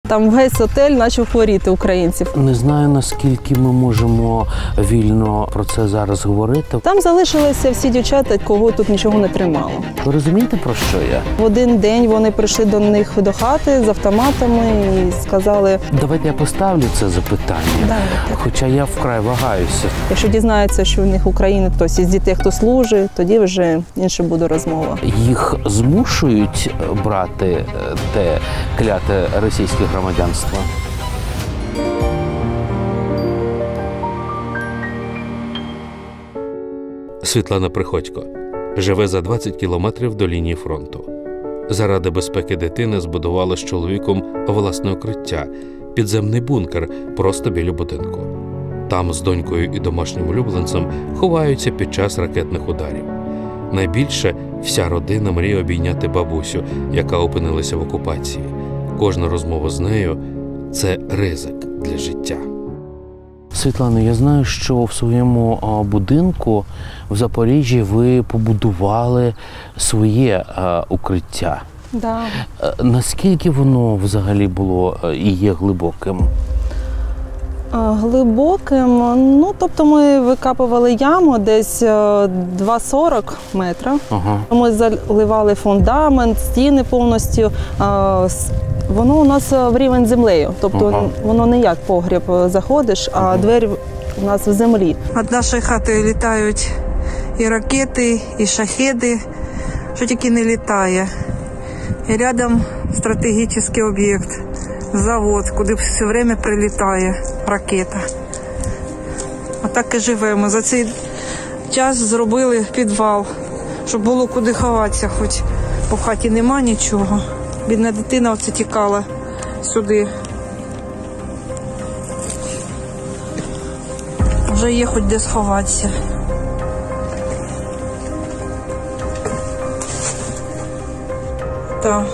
Там весь готель почав хворіти українців. Не знаю, наскільки ми можемо вільно про це зараз говорити. Там залишилися всі дівчата, кого тут нічого не тримало. Ви розумієте, про що я? В один день вони прийшли до них до хати з автоматами і сказали... Давайте я поставлю це запитання, хоча я вкрай вагаюся. Якщо дізнаються, що в них Україна, хтось із дітей, хто служить, тоді вже інша буде розмова. Їх змушують брати те кляте російське громадянство? Світлана Приходько живе за 20 кілометрів до лінії фронту. Заради безпеки дитини збудувала з чоловіком власне укриття – підземний бункер просто біля будинку. Там з донькою і домашнім улюбленцем ховаються під час ракетних ударів. Найбільше вся родина мріє обійняти бабусю, яка опинилася в окупації. Кожна розмова з нею – це ризик для життя. Світлано, я знаю, що в своєму будинку в Запоріжжі ви побудували своє укриття. Да. Наскільки воно взагалі було і є глибоким? Глибоким, ну, тобто ми викапували яму десь 2,40 метра. Ми заливали фундамент, стіни повністю. Воно у нас в рівень землею, тобто воно не як погріб заходиш, а двері у нас в землі. Від нашої хати літають і ракети, і шахеди, що тільки не літає. І рядом стратегічний об'єкт, завод, куди все время прилітає ракета. А так і живемо. За цей час зробили підвал, щоб було куди ховатися, хоч по хаті нема нічого. Бідна дитина оце тікала сюди. Вже є хоч де сховатися. Так.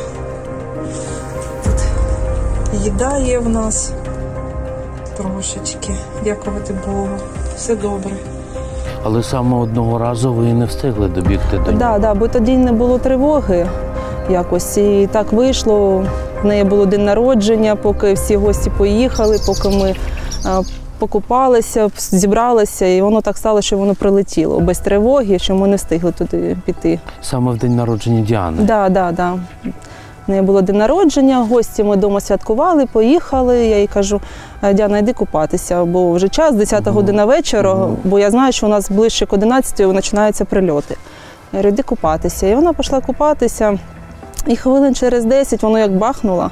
Тут їда є в нас трошечки. Дякувати Богу. Все добре. Але саме одного разу ви не встигли добігти до нього. Так, бо тоді не було тривоги якось. І так вийшло. В неї було день народження, поки всі гості поїхали, поки ми покупалися, зібралися, і воно так стало, що воно прилетіло без тривоги, що ми не встигли туди піти. Саме в день народження Діани? Так. В неї було день народження, гості ми вдома святкували, поїхали. Я їй кажу: Діана, йди купатися, бо вже час, 10 година вечора, бо я знаю, що у нас ближче к 11 починаються прильоти. Я говорю, йди купатися. І вона пішла купатися, і хвилин через 10 воно як бахнуло,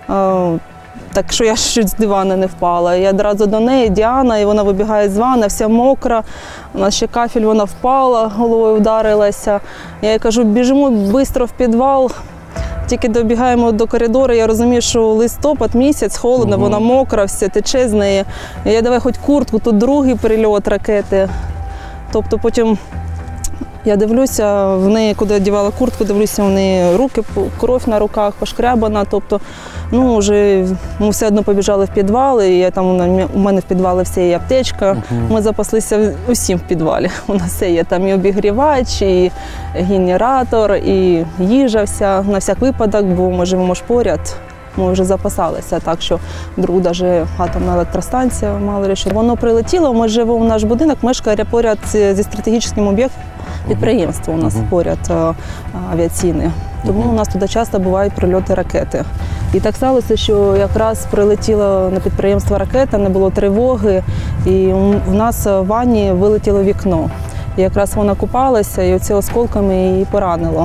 так що я щось з дивана не впала. Я одразу до неї, Діана, і вона вибігає з ванни, вся мокра, у нас ще кафель, вона впала, головою вдарилася. Я їй кажу, біжимо швидко в підвал. Тільки добігаємо до коридору, я розумію, що листопад, місяць, холодно, вона мокра, все тече з неї. Я давай хоч куртку, тут другий прильот ракети. Тобто потім я дивлюся, в неї, куди я одягала куртку, дивлюся, в неї руки, кров на руках, пошкрябана. Тобто, вже ми все одно побіжали в підвал, і у мене в підвалі все є аптечка. Ми запаслися усім в підвалі. У нас все є, там і обігрівач, і генератор, і їжа вся, на всяк випадок, бо ми живемо ж поряд. Ми вже запасалися, так що вдруг навіть атомна електростанція, мало ли що. Воно прилетіло, ми живемо в наш будинок, мешкає поряд зі стратегічним об'єктом, підприємство у нас поряд авіаційне. Тому у нас туди часто бувають прильоти ракети. І так сталося, що якраз прилетіла на підприємство ракета, не було тривоги, і в нас в ванні вилетіло вікно. І якраз вона купалася, і оці осколками її поранило.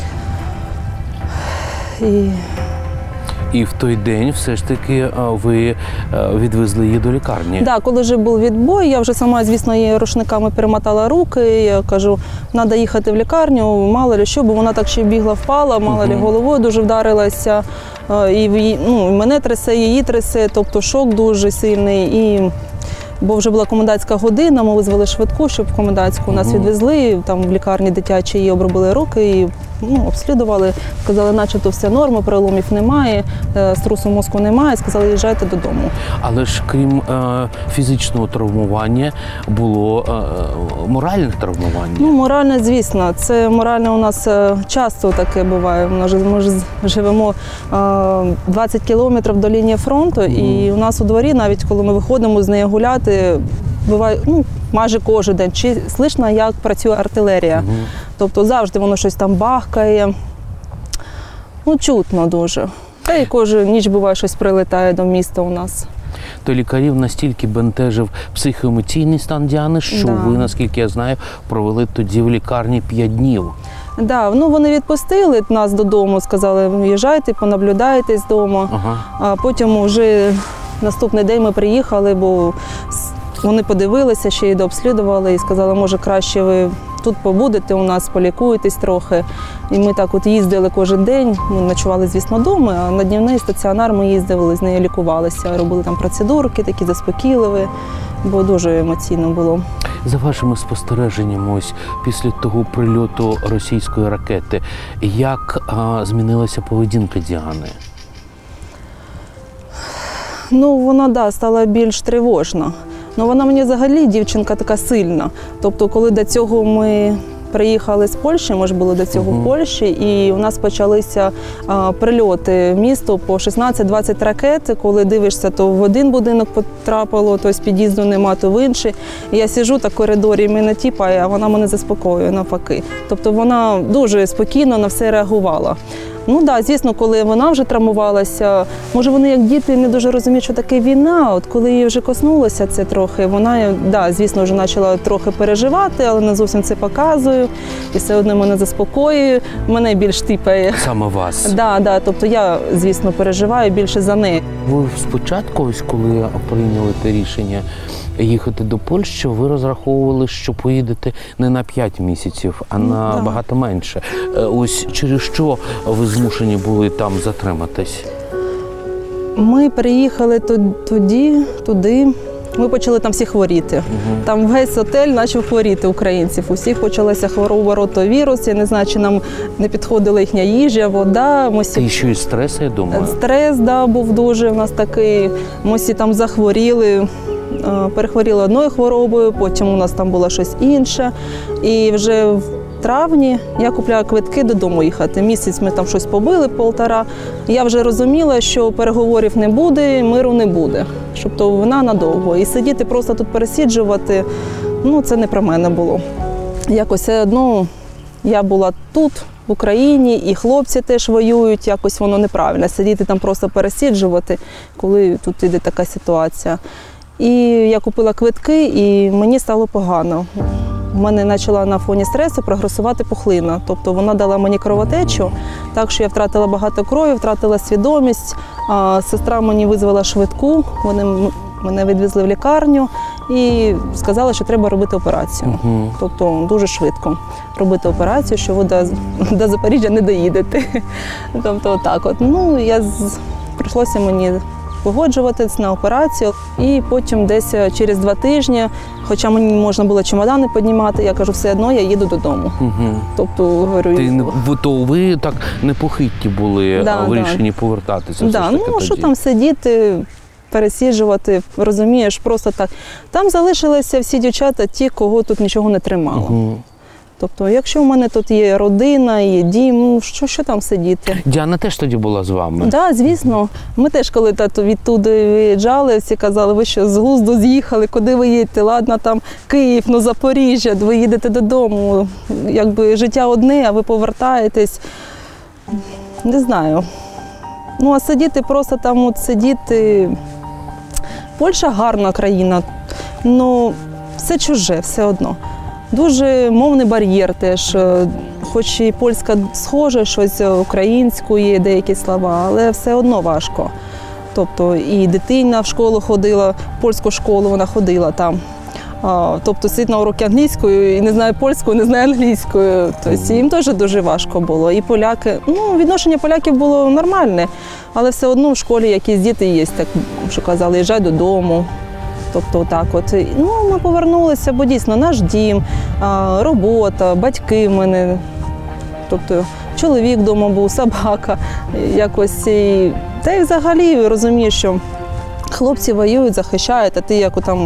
І в той день все ж таки ви відвезли її до лікарні? Так, коли вже був відбой, я вже сама, звісно, її рушниками перемотала руки. Я кажу, треба їхати в лікарню, мало ли що, бо вона так ще бігла, впала, мало ли головою дуже вдарилася. І мене трясе, її трясе, тобто шок дуже сильний. Бо вже була комендантська година, ми визвали швидку, щоб комендантську нас відвезли, там в лікарні дитячій їй обробили руки, і обслідували, сказали, начебто все норма, переломів немає, струсу мозку немає, сказали, їжджайте додому. Але ж крім фізичного травмування, було моральне травмування. Моральне, звісно. Це моральне у нас часто таке буває. Ми ж живемо 20 кілометрів до лінії фронту, і у нас у дворі, навіть коли ми виходимо з нею гуляти, буває майже кожен день, чи слышно, як працює артилерія. Тобто завжди воно щось там бахкає. Чутно дуже. Та й кожну ніч буває, щось прилетає до міста у нас. То лікарів настільки бентежив психоемоційний стан Діани, що ви, наскільки я знаю, провели тоді в лікарні 5 днів. Так, вони відпустили нас додому, сказали, їжджайте, понаблюдайтесь вдома. А потім вже наступний день ми приїхали, бо вони подивилися, ще й дообслідували і сказали, може краще ви тут побудете у нас, полікуєтесь трохи. І ми так от їздили кожен день, ми ночували, звісно, вдома, а на днівний стаціонар ми їздили, з нею лікувалися, робили там процедурки, такі заспокійливі, бо дуже емоційно було. За вашими спостереженнями, ось після того прильоту російської ракети, як змінилася поведінка Діани? Вона, стала більш тривожна. Вона мені взагалі дівчинка така сильна. Тобто, коли до цього ми приїхали з Польщі, ми ж були до цього в Польщі, і у нас почалися прильоти в місто по 16-20 ракет. Коли дивишся, то в один будинок потрапило, то з під'їзду нема, то в інший. І я сиджу так в коридорі, і мене тіпає, а вона мене заспокоює навпаки. Тобто вона дуже спокійно на все реагувала. Звісно, коли вона вже травмувалася, може вони як діти не дуже розуміють, що таке війна, от коли її вже коснулося це трохи, вона, звісно, вже почала трохи переживати, але не зовсім це показую, і все одно мене заспокоює, мене більш типає. Саме вас? Так, тобто я, звісно, переживаю більше за неї. Ви спочатку, ось коли прийняли те рішення їхати до Польщі, ви розраховували, що поїдете не на 5 місяців, а на багато менше. Ось через що ви змушені були там затриматись? Ми приїхали туди, ми почали там всі хворіти. Там весь готель почав хворіти українців. У всіх почалася хвороба ротовірус. Я не знаю, чи нам не підходила їхня їжа, вода. І ще й стрес, я думаю. Стрес, був дуже у нас такий. Ми всі там захворіли. Перехворіли одною хворобою, потім у нас там було щось інше. І вже в травні я купляю квитки додому їхати. Місяць ми там щось побили, 1,5. Я вже розуміла, що переговорів не буде, миру не буде. Тобто вона надовго. І сидіти просто тут пересиджувати, це не про мене було. Якось все одно я була тут, в Україні, і хлопці теж воюють, якось воно неправильно. Сидіти там просто пересиджувати, коли тут іде така ситуація. І я купила квитки, і мені стало погано. У мене почала на фоні стресу прогресувати пухлина. Тобто вона дала мені кровотечу, так що я втратила багато крові, втратила свідомість. Сестра мені визвала швидку, вони мене відвезли в лікарню і сказали, що треба робити операцію. Тобто дуже швидко робити операцію, що ви до Запоріжжя не доїдете. Тобто отак от. Прийшлося мені погоджуватись на операцію. І потім десь через 2 тижні, хоча мені можна було чемодани піднімати, я кажу, все одно я їду додому. Тобто, говорю, то ви так непохитні були в рішенні повертатися? Що там сидіти, пересиджувати, розумієш, просто так. Там залишилися всі дівчата, ті, кого тут нічого не тримало. Тобто, якщо в мене тут є родина, є дім, що там сидіти? Діана теж тоді була з вами? Так, звісно. Ми теж, коли відтуди виїжджали, всі казали, ви що, з глузду з'їхали, куди ви їдете? Ладно, там Київ, Запоріжжя, ви їдете додому. Якби життя одне, а ви повертаєтесь. Не знаю. А сидіти просто там, сидіти. Польща гарна країна, але все чуже, все одно. Дуже мовний бар'єр теж, хоч і польська схоже, щось українською є деякі слова, але все одно важко. Тобто і дитина в школу ходила, в польську школу вона ходила там. Тобто сидить на уроки англійською і не знає польською, не знає англійською. Тобто їм теж дуже важко було. І поляки, відношення поляків було нормальне, але все одно в школі якісь діти є, так що казали, їжджай додому. Тобто так от. Ми повернулися, бо дійсно наш дім, робота, батьки в мене. Тобто чоловік вдома був, собака. Якось. Та й взагалі розумієш, що хлопці воюють, захищають, а ти як там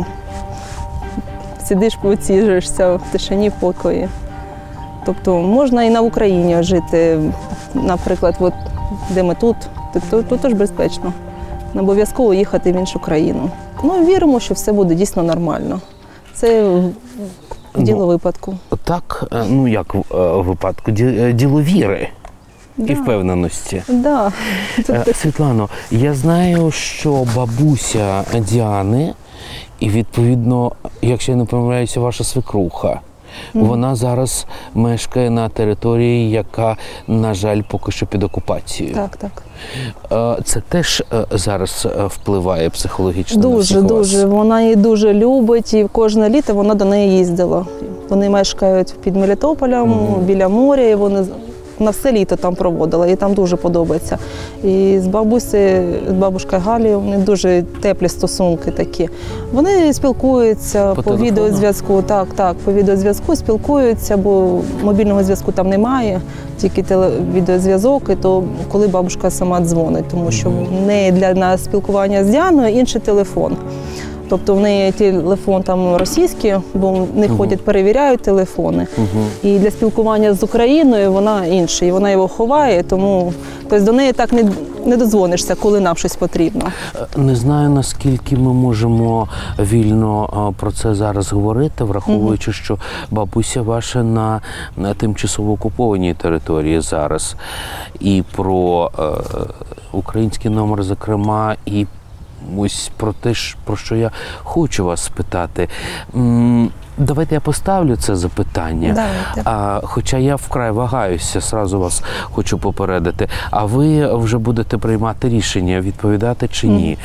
сидиш, поціжуєшся в тишині, в покої. Тобто можна і на Україні жити, наприклад, от, де ми тут теж безпечно. Не обов'язково їхати в іншу країну. Ну, віримо, що все буде дійсно нормально. Це діло випадку. Так, як випадку, діло віри і впевненості. Да. Світлано, я знаю, що бабуся Діани, і відповідно, якщо я не помиляюся, ваша свекруха, вона зараз мешкає на території, яка, на жаль, поки що під окупацією. Так. Це теж зараз впливає психологічно на всіх вас? Дуже. Вона її дуже любить, і кожне літо вона до неї їздила. Вони мешкають під Мелітополем, біля моря, і вона все літо там проводила, їй там дуже подобається. І з бабушкою Галією, вони дуже теплі стосунки такі. Вони спілкуються по відеозв'язку, по відеозв'язку спілкуються, бо мобільного зв'язку там немає, тільки відеозв'язок, і то коли бабушка сама дзвонить, тому що в неї для нас спілкування з Діаною інший телефон. Тобто в неї телефон там російський, бо не ходять, перевіряють телефони. І для спілкування з Україною вона інша, і вона його ховає, тому до неї так не додзвонишся, коли нам щось потрібно. Не знаю, наскільки ми можемо вільно про це зараз говорити, враховуючи, що бабуся ваша на тимчасово окупованій території зараз. І про український номер, зокрема, і ось про те, про що я хочу вас спитати. Давайте я поставлю це запитання. Хоча я вкрай вагаюся, зразу вас хочу попередити. А ви вже будете приймати рішення, відповідати чи ні.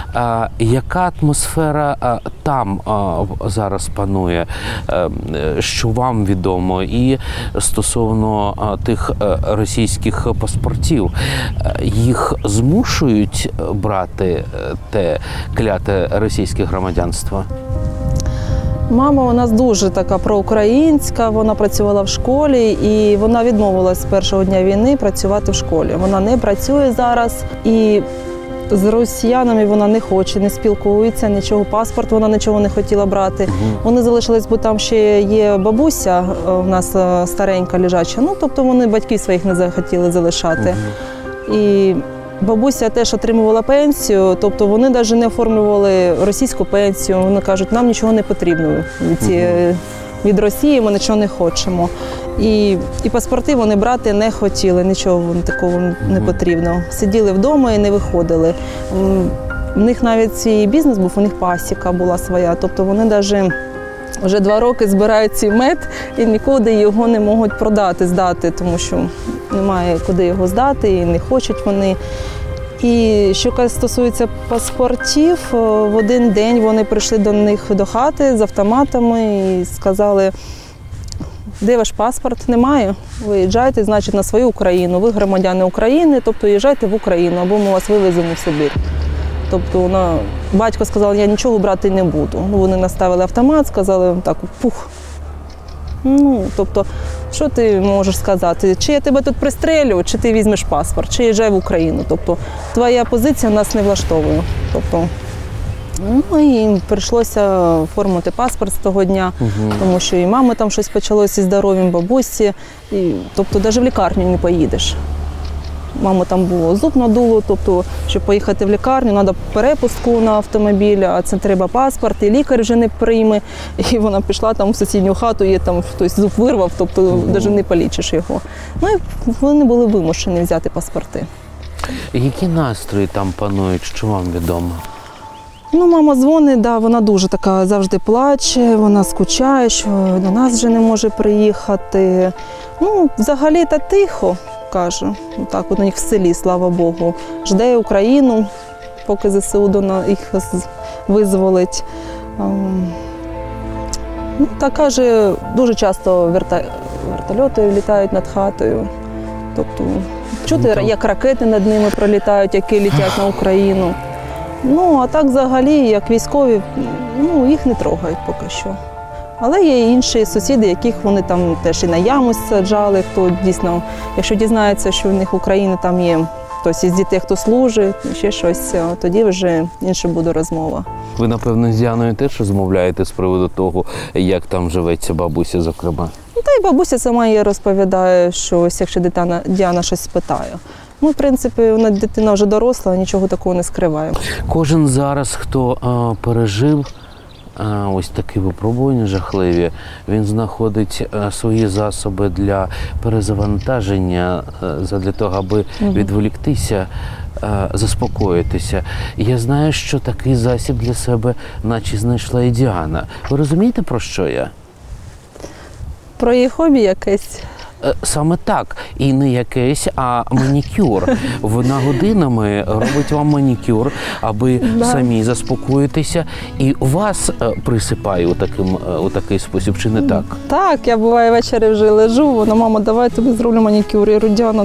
Яка атмосфера там зараз панує, що вам відомо? І стосовно тих російських паспортів, їх змушують брати те кляте російське громадянство? Мама у нас дуже така проукраїнська, вона працювала в школі і вона відмовилась з першого дня війни працювати в школі. Вона не працює зараз і з росіянами вона не хоче, не спілкується, нічого, паспорт вона нічого не хотіла брати. Вони залишились, бо там ще є бабуся, у нас старенька лежача, тобто вони батьків своїх не захотіли залишати. І бабуся теж отримувала пенсію, тобто вони навіть не оформлювали російську пенсію. Вони кажуть, нам нічого не потрібно від Росії, ми нічого не хочемо. І паспорти вони брати не хотіли, нічого такого не потрібно. Сиділи вдома і не виходили. У них навіть свій бізнес був, у них пасіка була своя, тобто вони навіть вже 2 роки збирають цей мед і нікуди його не можуть продати, здати, тому що немає куди його здати і не хочуть вони. І що стосується паспортів, в один день вони прийшли до них до хати з автоматами і сказали, де ваш паспорт? Немає. Виїжджайте, значить, на свою Україну. Ви громадяни України, тобто їжджайте в Україну, або ми вас вивеземо в Сибір. Тобто батько сказав, я нічого брати не буду. Вони наставили автомат, сказали, так, пух. Тобто, що ти можеш сказати? Чи я тебе тут пристрелю, чи ти візьмеш паспорт, чи їжджай в Україну. Тобто, твоя позиція нас не влаштовує. Тобто, і їм прийшлося оформити паспорт з того дня, тому що і мами там щось почалося зі здоров'ям, бабусі. Тобто, навіть в лікарню не поїдеш. Мама там було зуб надуло, тобто, щоб поїхати в лікарню, треба перепустку на автомобіль, а це треба паспорт, і лікар вже не прийме. І вона пішла там в сусідню хату, їй там хтось зуб вирвав, тобто навіть не полічиш його. І вони були вимушені взяти паспорти. Які настрої там панують, що вам відомо? Мама дзвонить, вона дуже така завжди плаче, вона скучає, що до нас вже не може приїхати. Взагалі та тихо. Каже, так у них в селі, слава Богу, жде Україну, поки ЗСУ їх визволить. Так каже, дуже часто вертольоти літають над хатою. Тобто чути, як ракети над ними пролітають, які летять на Україну. А так взагалі, як військові, їх не трогають поки що. Але є і інші сусіди, яких вони там теж і на яму саджали, хто дійсно, якщо дізнається, що в них в Україні там є хтось із дітей, хто служить, ще щось, тоді вже інша буде розмова. Ви, напевно, з Діаною теж розмовляєте з приводу того, як там живеться бабуся, зокрема? Ну, та й бабуся сама їй розповідає, що ось якщо Діана щось спитає. Ну, в принципі, вона дитина вже доросла, нічого такого не скриває. Кожен зараз, хто пережив ось такі випробування жахливі, він знаходить свої засоби для перезавантаження, для того, аби відволіктися, заспокоїтися. Я знаю, що такий засіб для себе наче знайшла і Діана. Ви розумієте, про що я? Про її хобі якесь? Саме так. І не якесь, а манікюр. Вона годинами робить вам манікюр, аби самі заспокоїтися. І вас присипає у такий спосіб, чи не так? Так, я буває ввечері вже лежу, вона, мама, давай я тобі зроблю манікюр. Я говорю, Діана,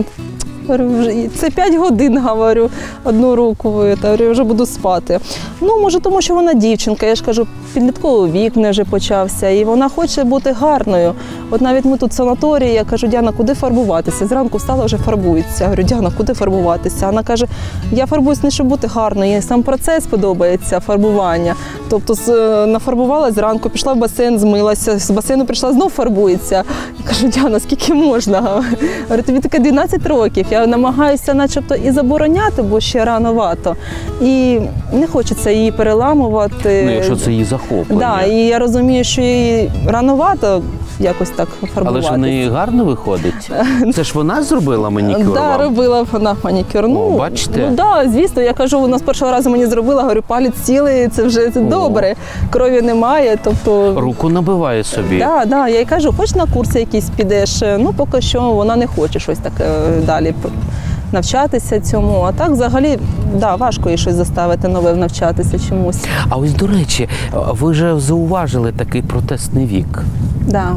це 5 годин, говорю, одну руку, я вже буду спати. Ну, може, тому що вона дівчинка, я ж кажу, підлітковий вік вже почався, і вона хоче бути гарною. От навіть ми тут в санаторії, я кажу, Діана, куди фарбуватися? Зранку встала, вже фарбується. Я говорю, Діана, куди фарбуватися? Вона каже, я фарбуюсь не щоб бути гарною, їй сам процес подобається, фарбування. Тобто нафарбувалася зранку, пішла в басейн, змилася, з басейну прийшла, знов фарбується. Я кажу, Діана, скільки можна? Я говорю, тобі таке 12 років. Я намагаюся начебто і забороняти, бо ще рановато. І не хочеться її переламувати. Ну, якщо це її захоплення. Да, і я розумію, що їй рановато якось так фарбуватися. Але ж в неї гарно виходить. Це ж вона зробила манікюр Так, вам? робила вона манікюр. Ну, бачите? Ну, так, звісно, я кажу, вона з першого разу мені зробила, говорю, палець цілий, це вже добре, крові немає, тобто... Руку набиває собі. Так, я їй кажу, хоч на курси якісь підеш, ну, поки що вона не хоче щось таке далі навчатися цьому. А так, взагалі, важко їй щось заставити нове навчатися чомусь. А ось, до речі, ви ж зауважили такий протестний вік. Да.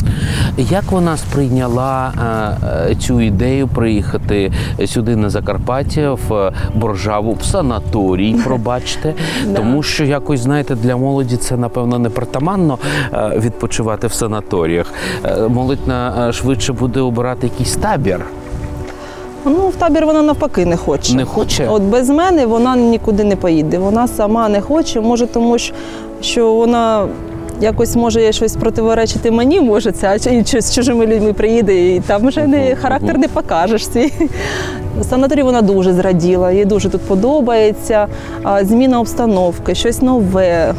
Як вона сприйняла цю ідею приїхати сюди на Закарпаття, в Боржаву, в санаторій, пробачте? Тому що якось, знаєте, для молоді це, напевно, не притаманно відпочивати в санаторіях. Молодь швидше буде обирати якийсь табір. Ну, в табір вона навпаки не хоче. Не хоче? От без мене вона нікуди не поїде. Вона сама не хоче, може тому, що вона якось може щось противоречити мені, може це, а з чужими людьми приїде, і там вже характер не покажеш свій. В санаторії вона дуже зраділа, їй дуже тут подобається, зміна обстановки, щось нове.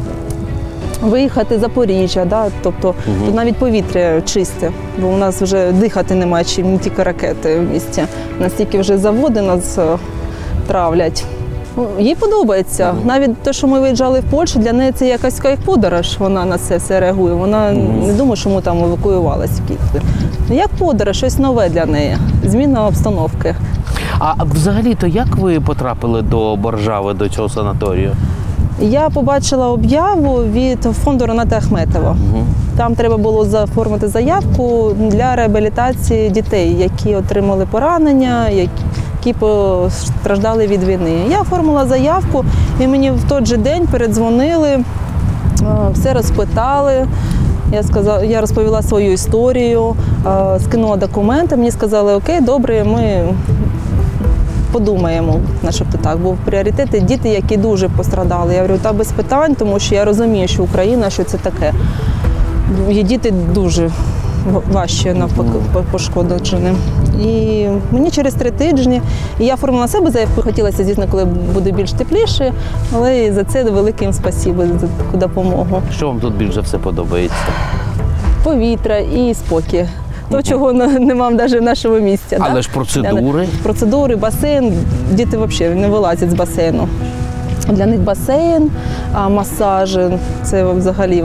Виїхати з Запоріжжя, тобто тут навіть повітря чисте, бо у нас вже дихати немає чим, не тільки ракети в місті. Настільки вже заводи нас травлять. Їй подобається. Навіть те, що ми виїжджали в Польщу, для неї це якась як подорож, вона на це все реагує. Вона не думає, що ми там евакуювалися. Як подорож, щось нове для неї, зміна обстановки. А взагалі-то як ви потрапили до Боржави, до цього санаторію? Я побачила об'яву від фонду Рената Ахметова. Там треба було заформити заявку для реабілітації дітей, які отримали поранення, які постраждали від війни. Я оформила заявку, і мені в той же день передзвонили, все розпитали. Я розповіла свою історію, скинула документи, мені сказали, окей, добре, ми подумаємо, начебто так, бо в пріоритеті діти, які дуже пострадали. Я говорю, та без питань, тому що я розумію, що Україна, що це таке. Є діти дуже важче навпаки пошкоджені. І мені через 3 тижні, і я оформила себе заявку, хотілося, звісно, коли буде більш тепліше, але і за це велике їм спасибо, за таку допомогу. Що вам тут більше все подобається? Повітря і спокій. То, чого нема навіть в нашому місці. Але ж процедури? Процедури, басейн, діти взагалі не вилазять з басейну. Для них басейн, масажі – це взагалі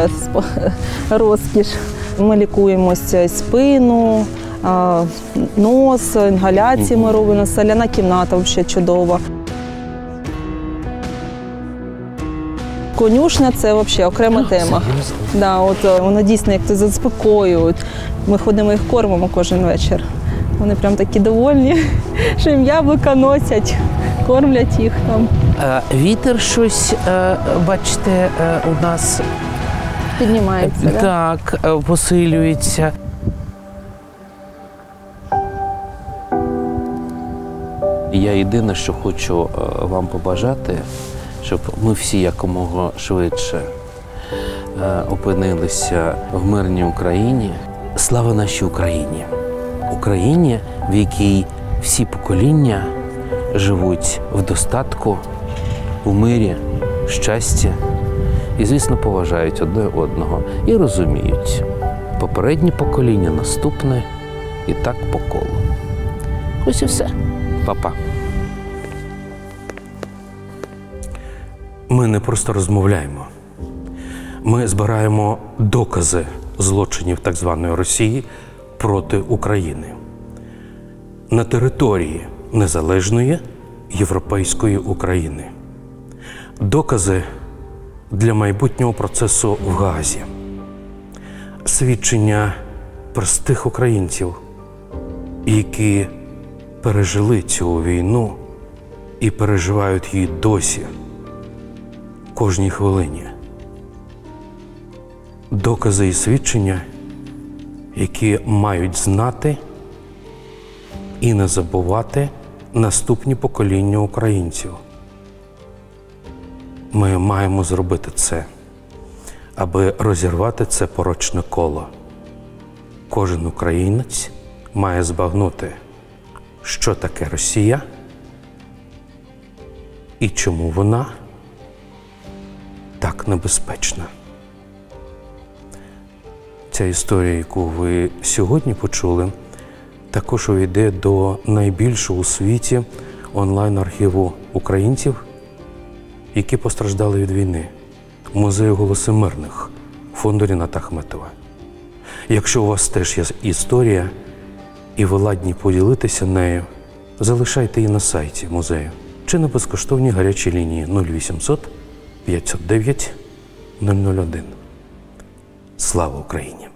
розкіш. Ми лікуємося спину, нос, інгаляції ми робимо, соляна кімната взагалі чудова. Конюшня – це взагалі окрема тема. Да, вона дійсно як то заспокоює. Ми ходимо їх кормимо кожен вечір. Вони прям такі довольні, що їм яблука носять, кормлять їх там. Вітер щось, бачите, у нас піднімається, да? Так, посилюється. Я єдине, що хочу вам побажати, щоб ми всі якомога швидше опинилися в мирній Україні. Слава нашій Україні! Україні, в якій всі покоління живуть в достатку, у мирі, щасті і, звісно, поважають одне одного і розуміють. Попереднє покоління, наступне і так по колу. Ось і все. Па-па. Ми не просто розмовляємо. Ми збираємо докази злочинів так званої Росії проти України на території незалежної європейської України. Докази для майбутнього процесу в Гаазі. Свідчення простих українців, які пережили цю війну і переживають її досі, кожній хвилині. Докази і свідчення, які мають знати і не забувати наступні покоління українців. Ми маємо зробити це, аби розірвати це порочне коло. Кожен українець має збагнути, що таке Росія і чому вона так небезпечна. Ця історія, яку ви сьогодні почули, також увійде до найбільшого у світі онлайн-архіву українців, які постраждали від війни, музею «Голоси мирних» фонду Ріната Ахметова. Якщо у вас теж є історія, і ви ладні поділитися нею, залишайте її на сайті музею чи на безкоштовній гарячій лінії 0800 509 001. Слава Україні!